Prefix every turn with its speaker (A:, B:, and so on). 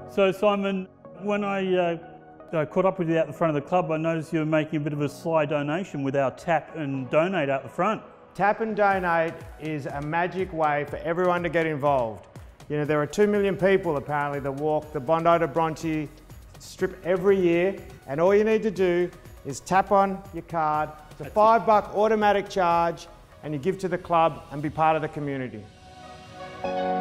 A: So Simon, when I caught up with you out the front of the club, I noticed you were making a bit of a sly donation with our Tap and Donate out the front.
B: Tap and Donate is a magic way for everyone to get involved. You know, there are 2 million people apparently that walk the Bondi to Bronte strip every year, and all you need to do is tap on your card. It's a $5 automatic charge, and you give to the club and be part of the community.